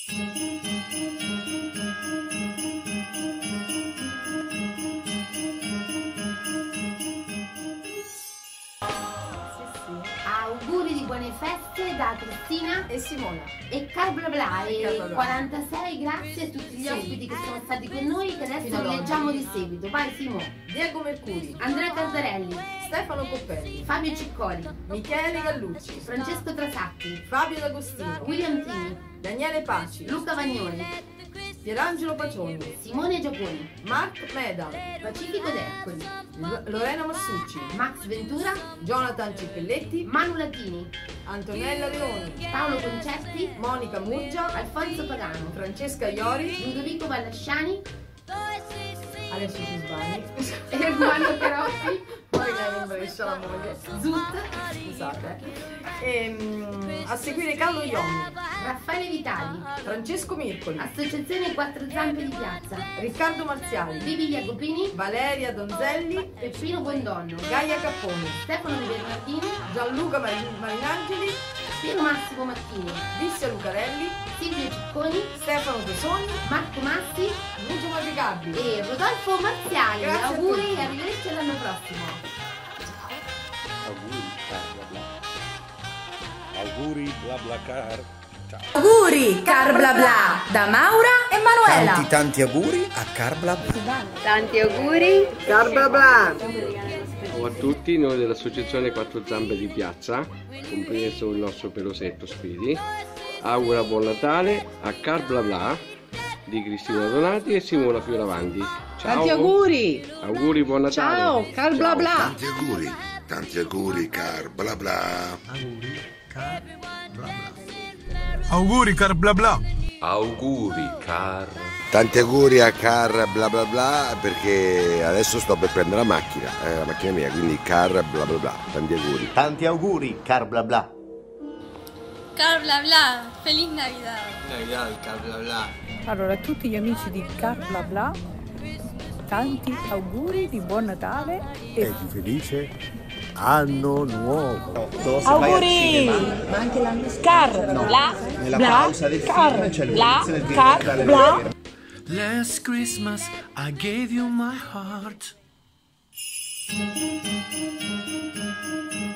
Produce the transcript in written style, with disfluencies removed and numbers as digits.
Auguri di buone feste da Cristina e Simona e Carbla e 46, grazie a tutti gli ospiti che sono stati con noi, che adesso leggiamo di seguito. Vai Simo. Diego Mercuri, Andrea Cardarelli, Stefano Coppelli, Fabio Ciccoli, Michele Gallucci, Francesco Trasacchi, Fabio D'Agostino, William Tini, Daniele Paci, Luca Vagnoni, Pierangelo Pacioni, Simone Giapponi, Mark Medal, Pacifico D'Ercoli, Lorena Massucci, Max Ventura, Jonathan Cippelletti, Manu Latini, Antonella Leoni, Paolo Concerti, Monica Murgia, Alfonso Pagano, Francesca Iori, Ludovico Vallasciani, adesso ci sbagli, Ermanno Caroffi, poi lei in Brescia la moglie, Zut, scusate, a seguire Carlo Iommi, Raffaele Vitali, Francesco Mircoli, Associazione Quattro Zampe di Piazza, Riccardo Marziali, Vivi Jacopini, Valeria Donzelli, Peppino Buondonno, Gaia Capponi, Stefano De Bernardini, Gianluca Marinangeli, Piero Massimo Macchini, Vissia Lucarelli, Silvio Cicconi, Stefano Tesoni, Marco Massi Lucio Madrigalli e Rodolfo Marziali. Grazie a Auguri tutti. e arrivederci all'anno prossimo. Auguri, bla bla. Auguri, bla bla car. Ciao. Auguri Car Bla Bla da Maura e Manuela. Tanti auguri a Car Bla Bla. Tanti auguri. Car bla bla. Ciao a tutti, noi dell'associazione Quattro Zampe di Piazza, compreso il nostro pelosetto Spiri, augura buon Natale a Car Bla Bla di Cristina Donati e Simona Fioravanti. Ciao. Tanti auguri. Auguri, buon Natale. Ciao, Car Bla Bla. Tanti auguri, Car bla bla. Auguri Car Bla Bla. Auguri Car. Tanti auguri a Car bla bla bla, perché adesso sto per prendere la macchina mia, quindi Car bla bla bla. Tanti auguri. Tanti auguri Car Bla Bla. Car Bla Bla, feliz Navidad. Navidad, Car bla bla. Allora, a tutti gli amici di Car Bla Bla, tanti auguri di buon Natale E di felice anno nuovo. auguri! Ma anche la mia Car Bla Bla, Car Bla, Car Bla. Last Christmas I gave you my heart.